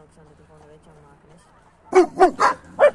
Alexander die gewoon een weetje aan het maken is.